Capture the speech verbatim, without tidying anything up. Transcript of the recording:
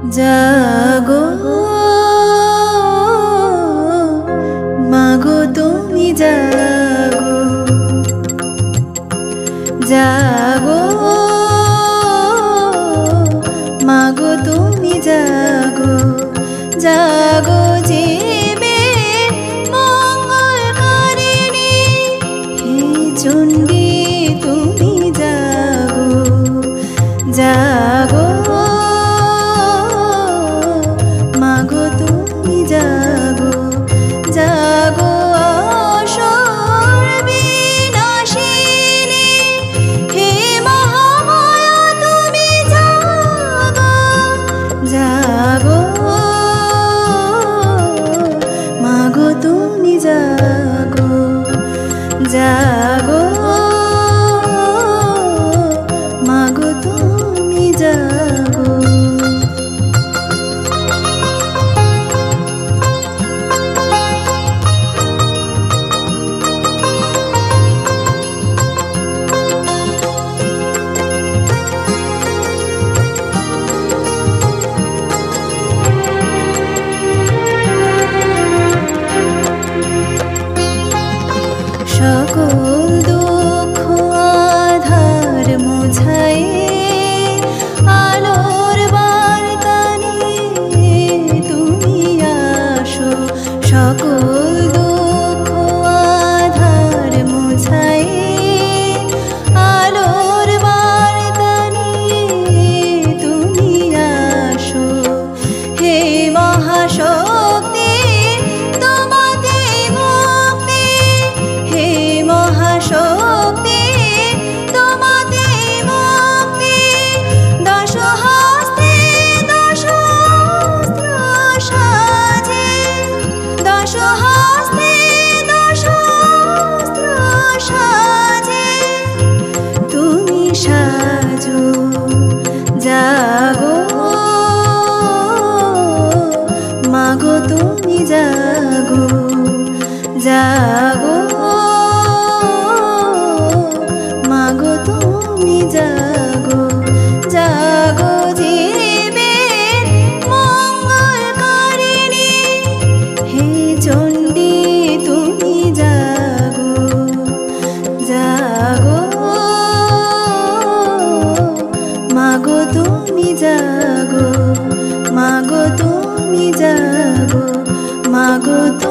জাগো মাগো তুমি জাগো, জাগো মাগো তুমি জাগো, জাগো জীবে মঙ্গলকারিণী হে চণ্ডী তুমি জাগো, জাগো মাগো তুমি জাগো, জাগো অসুর বিনাশিনী হে মহামায়া তুমি জাগো, জাগো মাগো তুমি জাগো, জাগো মাগো তুমি জাগো। সকল দুঃখ আধার মোছায় আলোর বার্তা নিয়ে তুমি আসো, সকল দুঃখ আধার মোছায় আলোর বার্তা নিয়ে তুমি আসো, হে মহাশক্তি শক্তি তোমাতে মুক্তি, দশ হস্তে দশ অস্ত্র সাজে, দশ হস্তে দশ অস্ত্র সাজে তুমি সাজো, জাগো মাগো তুমি জাগো, জাগো মাগো তুমি জাগো, জাগো জীবে মঙ্গলকারিণী হে চণ্ডী তুমি জাগো, জাগো মাগো তুমি জাগো, মাগো তুমি জাগো, মাগো।